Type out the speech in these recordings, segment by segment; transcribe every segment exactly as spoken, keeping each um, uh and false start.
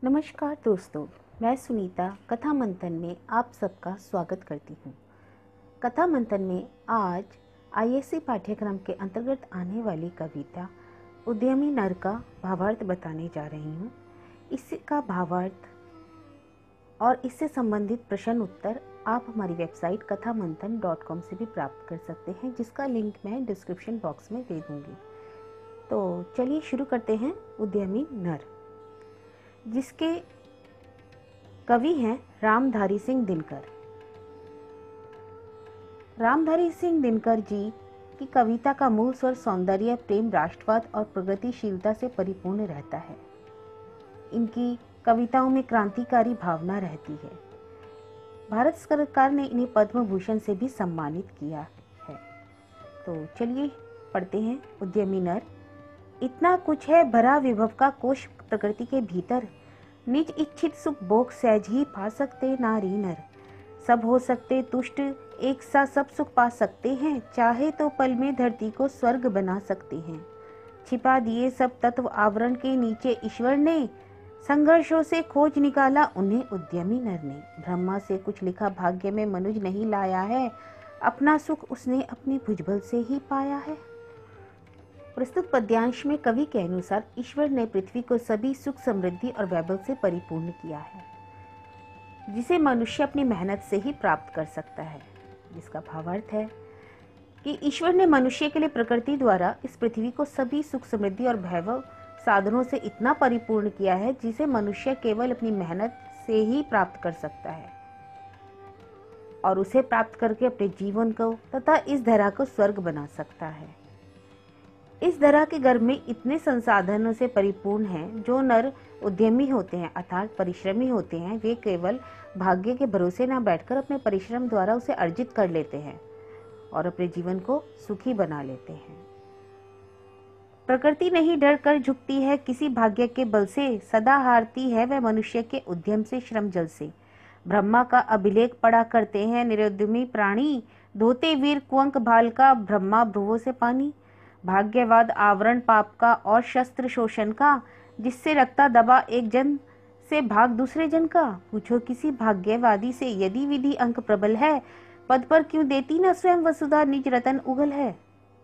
नमस्कार दोस्तों, मैं सुनीता कथा मंथन में आप सबका स्वागत करती हूँ। कथा मंथन में आज आईएससी पाठ्यक्रम के अंतर्गत आने वाली कविता उद्यमी नर का भावार्थ बताने जा रही हूँ। इसका भावार्थ और इससे संबंधित प्रश्न उत्तर आप हमारी वेबसाइट कथा मंथन डॉट कॉम से भी प्राप्त कर सकते हैं, जिसका लिंक मैं डिस्क्रिप्शन बॉक्स में दे दूँगी। तो चलिए शुरू करते हैं। उद्यमी नर, जिसके कवि हैं रामधारी सिंह दिनकर। रामधारी सिंह दिनकर जी की कविता का मूल स्वर सौंदर्य, प्रेम, राष्ट्रवाद और प्रगतिशीलता से परिपूर्ण रहता है। इनकी कविताओं में क्रांतिकारी भावना रहती है। भारत सरकार ने इन्हें पद्म भूषण से भी सम्मानित किया है। तो चलिए पढ़ते हैं। उद्यमी नर। इतना कुछ है भरा विभव का कोश प्रकृति के भीतर, निज इच्छित सुख भोग सहज ही पा सकते नारी नर। सब हो सकते तुष्ट, एक सा सब सुख पा सकते हैं, चाहे तो पल में धरती को स्वर्ग बना सकते हैं। छिपा दिए सब तत्व आवरण के नीचे ईश्वर ने, संघर्षों से खोज निकाला उन्हें उद्यमी नर ने। ब्रह्मा से कुछ लिखा भाग्य में मनुज नहीं लाया है, अपना सुख उसने अपने भुजबल से ही पाया है। प्रस्तुत पद्यांश में कवि के अनुसार ईश्वर ने पृथ्वी को सभी सुख, समृद्धि और वैभव से परिपूर्ण किया है, जिसे मनुष्य अपनी मेहनत से ही प्राप्त कर सकता है। जिसका भावार्थ है कि ईश्वर ने मनुष्य के लिए प्रकृति द्वारा इस पृथ्वी को सभी सुख, समृद्धि और वैभव साधनों से इतना परिपूर्ण किया है, जिसे मनुष्य केवल अपनी मेहनत से ही प्राप्त कर सकता है और उसे प्राप्त करके अपने जीवन को तथा इस धरा को स्वर्ग बना सकता है। इस धरा के गर्भ में इतने संसाधनों से परिपूर्ण हैं। जो नर उद्यमी होते हैं अर्थात परिश्रमी होते हैं, वे केवल भाग्य के भरोसे न बैठकर अपने परिश्रम द्वारा उसे अर्जित कर लेते हैं और अपने जीवन को सुखी बना लेते हैं। प्रकृति नहीं डर कर झुकती है किसी भाग्य के बल से, सदा हारती है वह मनुष्य के उद्यम से, श्रम जल से। ब्रह्मा का अभिलेख पढ़ा करते हैं निरुद्यमी प्राणी, धोते वीर कुंक भाल का ब्रह्मा भ्रुवों से पानी। भाग्यवाद आवरण पाप का और शस्त्र शोषण का, जिससे रखता दबा एक जन से भाग दूसरे जन का। पूछो किसी भाग्यवादी से यदि विधि अंक प्रबल है, पद पर क्यों देती न स्वयं वसुधा निज रतन उगल है।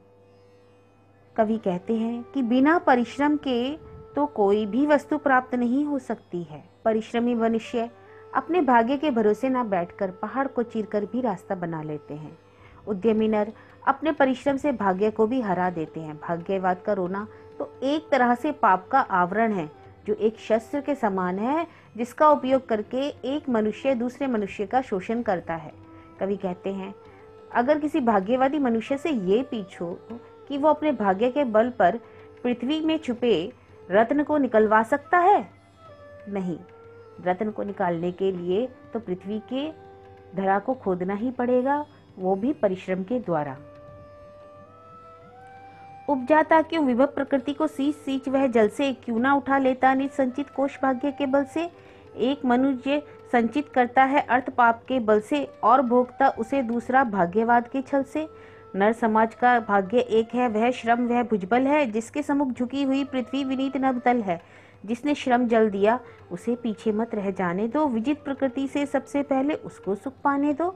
कवि कहते हैं कि बिना परिश्रम के तो कोई भी वस्तु प्राप्त नहीं हो सकती है। परिश्रमी मनुष्य अपने भाग्य के भरोसे न बैठकर पहाड़ को चीरकर भी रास्ता बना लेते हैं। उद्यमी नर अपने परिश्रम से भाग्य को भी हरा देते हैं। भाग्यवाद का रोना तो एक तरह से पाप का आवरण है, जो एक शस्त्र के समान है, जिसका उपयोग करके एक मनुष्य दूसरे मनुष्य का शोषण करता है। कवि कहते हैं, अगर किसी भाग्यवादी मनुष्य से ये पूछो कि वो अपने भाग्य के बल पर पृथ्वी में छुपे रत्न को निकलवा सकता है, नहीं। रत्न को निकालने के लिए तो पृथ्वी के धरा को खोदना ही पड़ेगा, वो भी परिश्रम के द्वारा। उपजाता क्यों विभव प्रकृति को सींच सींच वह जल से, क्यों ना उठा लेता निज संचित कोष भाग्य के बल से। एक मनुष्य संचित करता है अर्थ पाप के बल से, और भोगता उसे दूसरा भाग्यवाद के छल से। नर समाज का भाग्य एक है, वह श्रम वह भुजबल है, जिसके सम्मुख झुकी हुई पृथ्वी विनीत नभतल है। जिसने श्रम जल दिया उसे पीछे मत रह जाने दो, विजित प्रकृति से सबसे पहले उसको सुख पाने दो।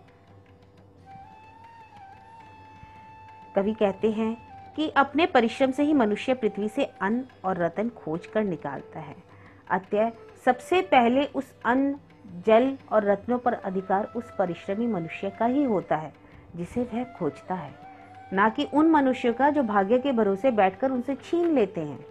कवि कहते हैं कि अपने परिश्रम से ही मनुष्य पृथ्वी से अन्न और रत्न खोज कर निकालता है। अतः सबसे पहले उस अन्न, जल और रत्नों पर अधिकार उस परिश्रमी मनुष्य का ही होता है, जिसे वह खोजता है, ना कि उन मनुष्यों का जो भाग्य के भरोसे बैठकर उनसे छीन लेते हैं।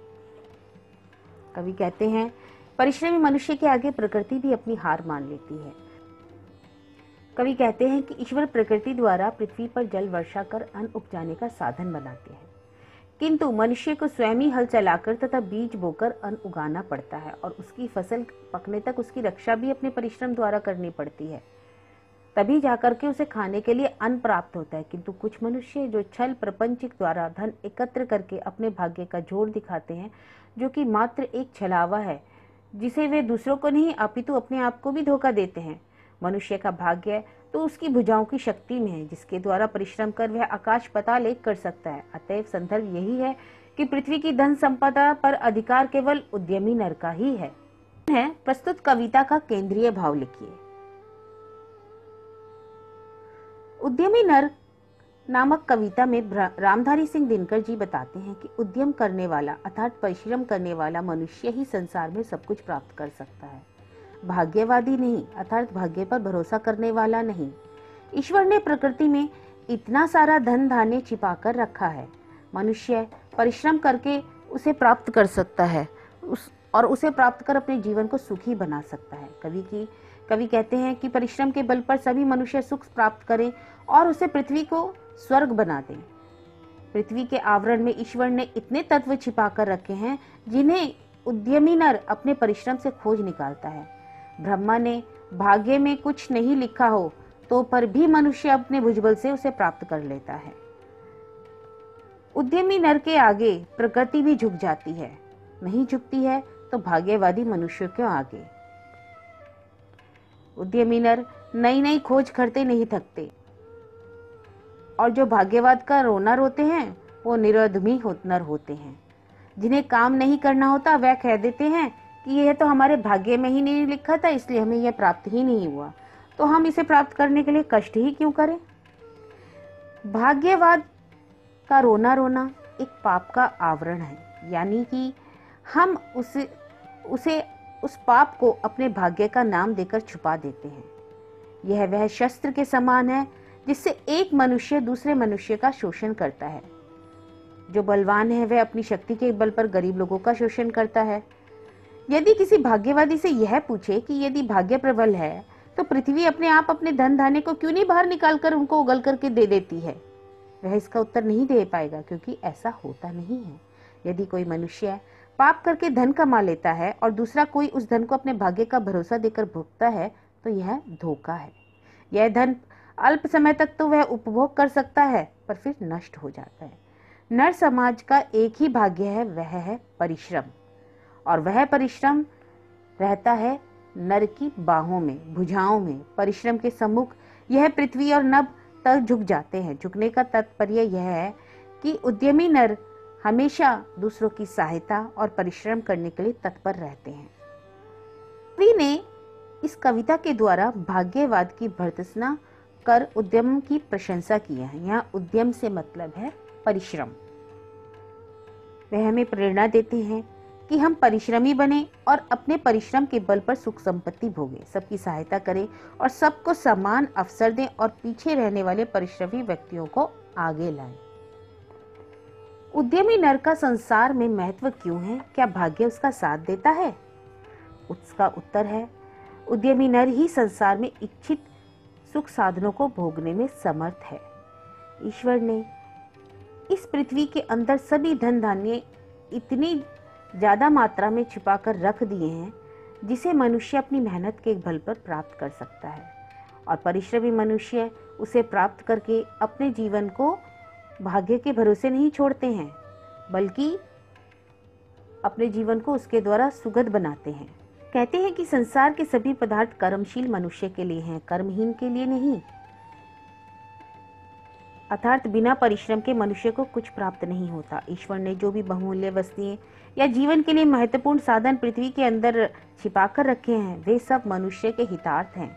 कवि कहते हैं, परिश्रमी मनुष्य के आगे प्रकृति भी अपनी हार मान लेती है। कवि कहते हैं कि ईश्वर प्रकृति द्वारा पृथ्वी पर जल वर्षा कर अन्न उपजाने का साधन बनाते हैं, किंतु मनुष्य को स्वयं ही हल चलाकर तथा बीज बोकर अन्न उगाना पड़ता है, और उसकी फसल पकने तक उसकी रक्षा भी अपने परिश्रम द्वारा करनी पड़ती है। तभी जाकर के उसे खाने के लिए अन्न प्राप्त होता है। किंतु कुछ मनुष्य जो छल प्रपंचिक द्वारा धन एकत्र करके अपने भाग्य का जोर दिखाते हैं, जो कि मात्र एक छलावा है, जिसे वे दूसरों को नहीं अपितु अपने आप को भी धोखा देते हैं। मनुष्य का भाग्य तो उसकी भुजाओं की शक्ति में है, जिसके द्वारा परिश्रम कर वह आकाश पाताल एक कर सकता है। अतएव संदर्भ यही है कि पृथ्वी की धन संपदा पर अधिकार केवल उद्यमी नर का ही है। है प्रस्तुत कविता का केंद्रीय भाव लिखिए। उद्यमी नर नामक कविता में रामधारी सिंह दिनकर जी बताते हैं कि उद्यम करने वाला अर्थात परिश्रम करने वाला मनुष्य ही संसार में सब कुछ प्राप्त कर सकता है, भाग्यवादी नहीं अर्थात भाग्य पर भरोसा करने वाला नहीं। ईश्वर ने प्रकृति में इतना सारा धन धान्य छिपा कर रखा है, मनुष्य परिश्रम करके उसे प्राप्त कर सकता है उस और उसे प्राप्त कर अपने जीवन को सुखी बना सकता है। कवि की कवि कहते हैं कि परिश्रम के बल पर सभी मनुष्य सुख प्राप्त करें और उसे पृथ्वी को स्वर्ग बना दें। पृथ्वी के आवरण में ईश्वर ने इतने तत्व छिपा कर रखे हैं जिन्हें उद्यमी नर अपने परिश्रम से खोज निकालता है। ब्रह्मा ने भाग्य में कुछ नहीं लिखा हो तो पर भी मनुष्य अपने भुजबल से उसे प्राप्त कर लेता है। उद्यमी नर के आगे प्रकृति भी झुक जाती है, नहीं झुकती है तो भाग्यवादी मनुष्य क्यों आगे। उद्यमी नर नई नई खोज करते नहीं थकते और जो भाग्यवाद का रोना रोते हैं वो निरुद्यमी नर होते हैं। जिन्हें काम नहीं करना होता वह कह देते हैं कि यह तो हमारे भाग्य में ही नहीं लिखा था, इसलिए हमें यह प्राप्त ही नहीं हुआ, तो हम इसे प्राप्त करने के लिए कष्ट ही क्यों करें। भाग्यवाद का रोना रोना एक पाप का आवरण है, यानी कि हम उसे उसे उस पाप को अपने भाग्य का नाम देकर छुपा देते हैं। यह वह शस्त्र के समान है जिससे एक मनुष्य दूसरे मनुष्य का शोषण करता है। जो बलवान है वह अपनी शक्ति के बल पर गरीब लोगों का शोषण करता है। यदि किसी भाग्यवादी से यह पूछे कि यदि भाग्य प्रबल है तो पृथ्वी अपने आप अपने धन धान्य को क्यों नहीं बाहर निकाल कर उनको उगल करके दे देती है, वह इसका उत्तर नहीं दे पाएगा, क्योंकि ऐसा होता नहीं है। यदि कोई मनुष्य पाप करके धन कमा लेता है और दूसरा कोई उस धन को अपने भाग्य का भरोसा देकर भोगता है तो यह धोखा है। यह धन अल्प समय तक तो वह उपभोग कर सकता है पर फिर नष्ट हो जाता है। नर समाज का एक ही भाग्य है, वह है परिश्रम, और वह परिश्रम रहता है नर की बाहों में, भुजाओं में। परिश्रम के सम्मुख यह पृथ्वी और नभ तक झुक जाते हैं। झुकने का तात्पर्य यह है कि उद्यमी नर हमेशा दूसरों की सहायता और परिश्रम करने के लिए तत्पर रहते हैं। कवि ने इस कविता के द्वारा भाग्यवाद की भर्त्सना कर उद्यम की प्रशंसा की है। यहाँ उद्यम से मतलब है परिश्रम। वे हमें प्रेरणा देते हैं कि हम परिश्रमी बने और अपने परिश्रम के बल पर सुख संपत्ति भोगें, सबकी सहायता करें और सबको समान अवसर दें और पीछे रहने वाले परिश्रमी व्यक्तियों को आगे लाएं। उद्यमी नर का संसार में महत्व क्यों है? क्या भाग्य उसका साथ देता है? उसका उत्तर है उद्यमी नर ही संसार में इच्छित सुख साधनों को भोगने में समर्थ है। ईश्वर ने इस पृथ्वी के अंदर सभी धन धान्य इतनी ज्यादा मात्रा में छिपा कर रख दिए हैं जिसे मनुष्य अपनी मेहनत के बल पर प्राप्त कर सकता है, और परिश्रमी मनुष्य उसे प्राप्त करके अपने जीवन को भाग्य के भरोसे नहीं छोड़ते हैं, बल्कि अपने जीवन को उसके द्वारा सुगध बनाते हैं। कहते हैं कि संसार के सभी पदार्थ कर्मशील मनुष्य के लिए हैं, कर्महीन के लिए नहीं। अर्थात बिना परिश्रम के मनुष्य को कुछ प्राप्त नहीं होता। ईश्वर ने जो भी बहुमूल्य वस्तुएं या जीवन के लिए महत्वपूर्ण साधन पृथ्वी के अंदर छिपा कर रखे हैं, वे सब मनुष्य के हितार्थ हैं,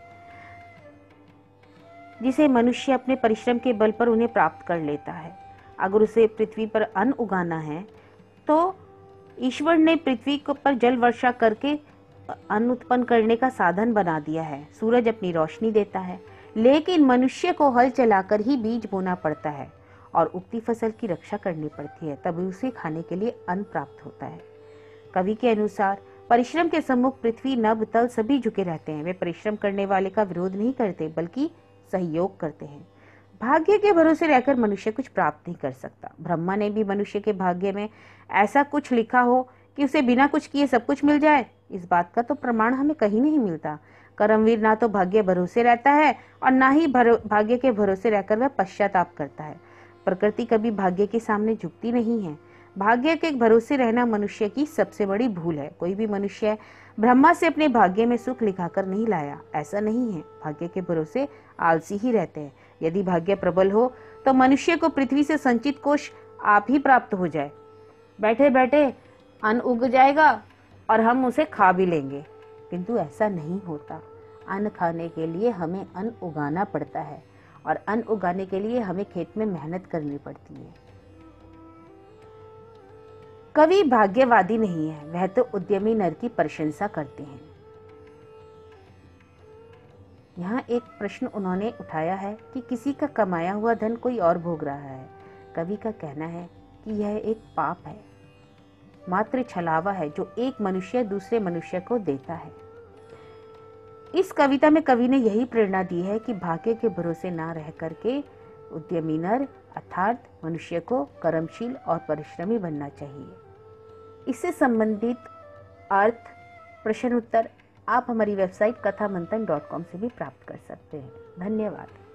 जिसे मनुष्य अपने परिश्रम के बल पर उन्हें प्राप्त कर लेता है। अगर उसे पृथ्वी पर अन्न उगाना है तो ईश्वर ने पृथ्वी पर जल वर्षा करके अन्न उत्पन्न करने का साधन बना दिया है। सूरज अपनी रोशनी देता है, लेकिन मनुष्य को हल चलाकर ही बीज बोना पड़ता है और उगती फसल की रक्षा करनी पड़ती है, तभी उसे खाने के लिए अन्न प्राप्त होता है। कवि के अनुसार परिश्रम के सम्मुख पृथ्वी नभ तल सभी झुके रहते हैं। वे परिश्रम करने वाले का विरोध नहीं करते बल्कि सहयोग करते हैं। भाग्य के भरोसे रहकर मनुष्य कुछ प्राप्त नहीं कर सकता। ब्रह्मा ने भी मनुष्य के भाग्य में ऐसा कुछ लिखा हो कि उसे बिना कुछ किए सब कुछ मिल जाए, इस बात का तो प्रमाण हमें कहीं नहीं मिलता। कर्मवीर ना तो भाग्य भरोसे रहता है और ना ही भाग्य के भरोसे रहकर वह पश्चाताप करता है। प्रकृति कभी भाग्य के सामने झुकती नहीं है। भाग्य के भरोसे रहना मनुष्य की सबसे बड़ी भूल है। कोई भी मनुष्य ब्रह्मा से अपने भाग्य में सुख लिखाकर नहीं लाया, ऐसा नहीं है। भाग्य के भरोसे आलसी ही रहते हैं। यदि भाग्य प्रबल हो तो मनुष्य को पृथ्वी से संचित कोष आप ही प्राप्त हो जाए, बैठे बैठे अन्न उग जाएगा और हम उसे खा भी लेंगे। किंतु ऐसा नहीं होता। अन्न खाने के लिए हमें अन्न उगाना पड़ता है और अन्न उगाने के लिए हमें खेत में मेहनत करनी पड़ती है। कवि भाग्यवादी नहीं है, वह तो उद्यमी नर की प्रशंसा करते हैं। यहाँ एक प्रश्न उन्होंने उठाया है कि किसी का कमाया हुआ धन कोई और भोग रहा है। कवि का कहना है कि यह एक पाप है, मात्र छलावा है जो एक मनुष्य दूसरे मनुष्य को देता है। इस कविता में कवि ने यही प्रेरणा दी है कि भाग्य के भरोसे ना रह करके उद्यमी नर अर्थात मनुष्य को कर्मशील और परिश्रमी बनना चाहिए। इससे संबंधित अर्थ प्रश्न उत्तर आप हमारी वेबसाइट कथा मंथन डॉट कॉम से भी प्राप्त कर सकते हैं। धन्यवाद।